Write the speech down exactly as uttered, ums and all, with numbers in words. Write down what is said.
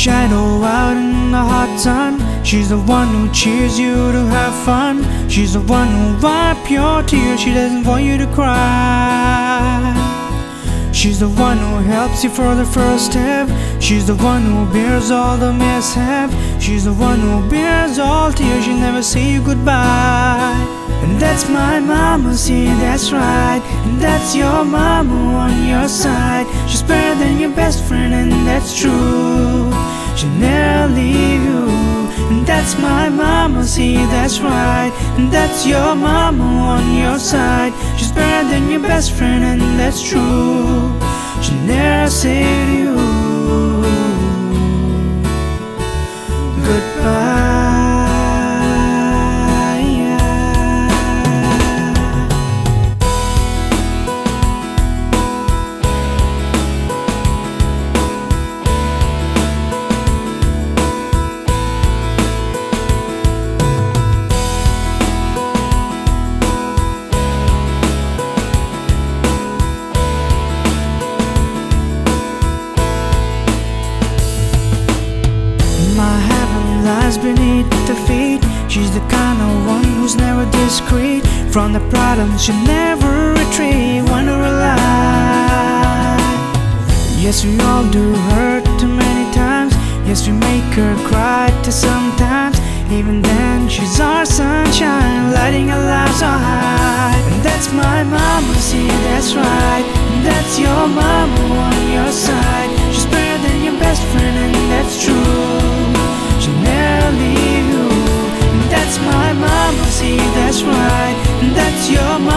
shadow out in the hot sun. She's the one who cheers you to have fun. She's the one who wipes your tears. She doesn't want you to cry. She's the one who helps you for the first step. She's the one who bears all the mishap. She's the one who bears all tears. She'll never say you goodbye. And that's my mama, see, that's right. And that's your mama on your side. She's better than your best friend, and that's true. She'll never leave you. And that's my mama, see, that's right. And that's your mama on your side. She's better than your best friend, and that's true. She'll never say to you goodbye. My heaven lies beneath the feet. She's the kind of one who's never discreet. From the problems she'll never retreat. Wonder alive. Yes, we all do hurt too many times. Yes, we make her cry too sometimes. Even then, she's our sunshine, lighting our lives so high. And that's my mama, see, that's right. And that's your mama on your side. She's better than your best friend, and that's true. She'll never leave you. And that's my mama, see, that's right. And that's your mama